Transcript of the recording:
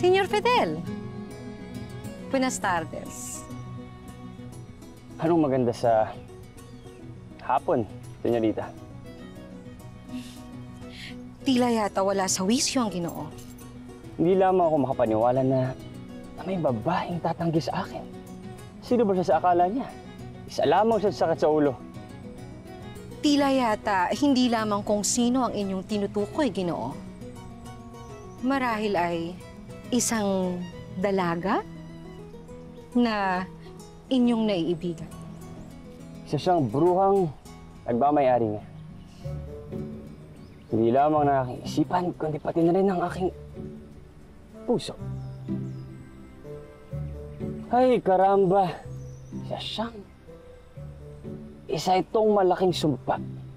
Señor Fidel. Buenas tardes. Anong maganda sa hapon, senyorita? Tila yata wala sa wisyo ang Ginoo. Hindi lamang ako makapaniwala na may babaeng tatanggi sa akin. Sino ba siya sa akala niya? Isa lamang siya sakit sa ulo. Tila yata hindi lamang kung sino ang inyong tinutukoy, Ginoo. Marahil ay isang dalaga na inyong naiibigan. Isa siyang bruhang nagmamayari niya. Hindi lamang ng aking isipan, kundi pati na rin ang aking puso. Ay, karamba! Isa itong malaking sumpa